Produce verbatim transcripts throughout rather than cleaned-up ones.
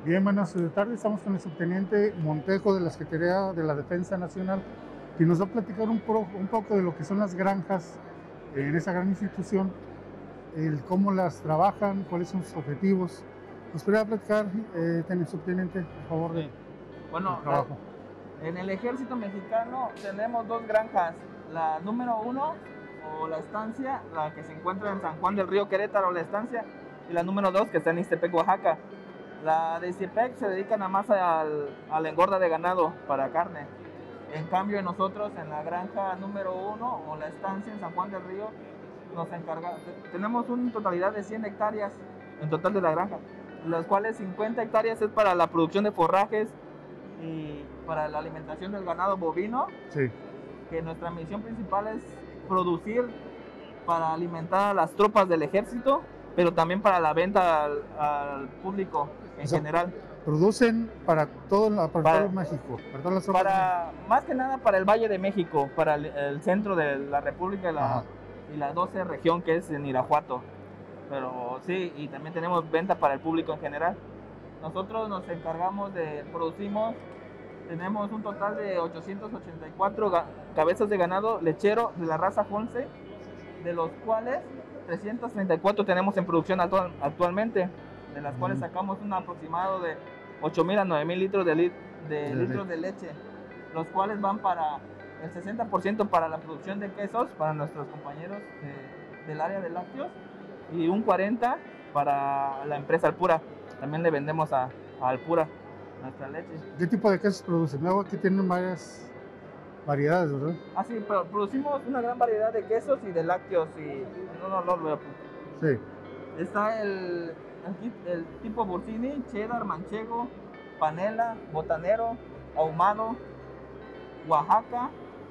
Bien, buenas tardes. Estamos con el subteniente Montejo de la Secretaría de la Defensa Nacional, que nos va a platicar un, pro, un poco de lo que son las granjas en esa gran institución, el cómo las trabajan, cuáles son sus objetivos. ¿Nos podría platicar, eh, subteniente, por favor? Sí. Bueno, trabajo. En el Ejército Mexicano tenemos dos granjas. La número uno, o la estancia, la que se encuentra en San Juan del Río, Querétaro, la estancia, y la número dos, que está en Ixtepec, Oaxaca. La de Ixtepec se dedica nada más al, a la engorda de ganado para carne. En cambio, nosotros en la granja número uno, o la estancia en San Juan del Río, nos encargamos, tenemos una totalidad de cien hectáreas en total de la granja, las cuales cincuenta hectáreas es para la producción de forrajes y para la alimentación del ganado bovino. Sí. Que nuestra misión principal es producir para alimentar a las tropas del ejército, pero también para la venta al, al público en o sea, general. Producen para todo, para para, todo México, para todas las tropas. Para, más que nada para el Valle de México, para el, el centro de la República y la, y la doce región, que es en Irapuato. Pero sí, y también tenemos venta para el público en general. Nosotros nos encargamos de, producimos, tenemos un total de ochocientas ochenta y cuatro cabezas de ganado lechero de la raza Holstein, de los cuales trescientas treinta y cuatro tenemos en producción actual, actualmente, de las mm. cuales sacamos un aproximado de ocho mil a nueve mil litros de, li, de, de litros de leche, los cuales van para el sesenta por ciento para la producción de quesos para nuestros compañeros de, del área de lácteos, y un cuarenta por ciento para la empresa Alpura. También le vendemos a, a Alpura nuestra leche. ¿Qué tipo de quesos producen? Veo que tienen varias variedades, ¿verdad? Ah, sí, pero producimos una gran variedad de quesos y de lácteos. Y no, no, no, no. Sí. Está el, el, el tipo Bursini, cheddar, manchego, panela, botanero, ahumado, Oaxaca.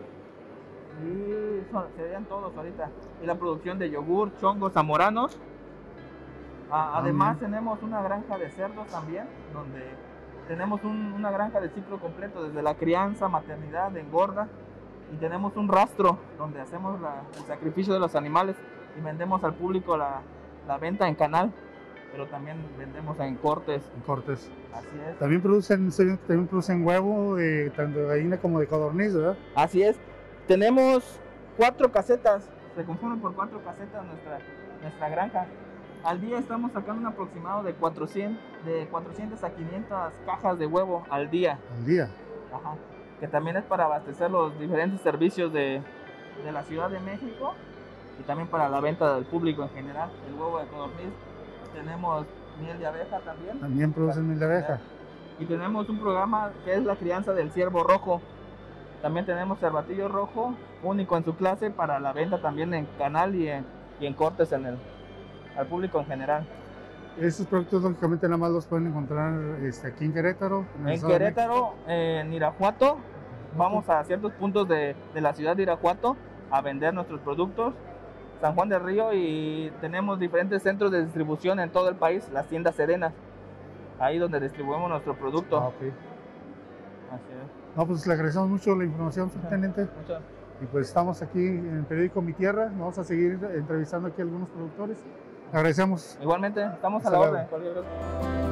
Y son, serían todos ahorita. Y la producción de yogur, chongos, zamoranos. Ah, además ah, tenemos una granja de cerdos también, donde tenemos un, una granja de ciclo completo, desde la crianza, maternidad, engorda, y tenemos un rastro donde hacemos la, el sacrificio de los animales y vendemos al público la, la venta en canal, pero también vendemos en cortes. En cortes. Así es. También producen, también producen huevo, de, tanto de gallina como de codorniz, ¿verdad? Así es. Tenemos cuatro casetas, se conforman por cuatro casetas nuestra, nuestra granja. Al día estamos sacando un aproximado de cuatrocientas, de cuatrocientas a quinientas cajas de huevo al día. Al día. Ajá. Que también es para abastecer los diferentes servicios de, de la Ciudad de México y también para la venta del público en general. El huevo de codorniz. Tenemos miel de abeja también. También producen miel de abeja. Y tenemos un programa que es la crianza del ciervo rojo. También tenemos cervatillo rojo, único en su clase, para la venta también en canal y en, y en cortes en el al público en general. Estos productos lógicamente nada más los pueden encontrar este, aquí en Querétaro. En, en Querétaro, eh, en Irapuato, vamos a ciertos puntos de, de la ciudad de Irapuato a vender nuestros productos. San Juan del Río, y tenemos diferentes centros de distribución en todo el país, las tiendas Serenas, ahí donde distribuimos nuestro producto. Ah, okay. Así es. No, pues le agradecemos mucho la información, subteniente. Muchas. Y pues estamos aquí en el periódico Mi Tierra, vamos a seguir entrevistando aquí a algunos productores. Agradecemos. Igualmente, estamos a la orden.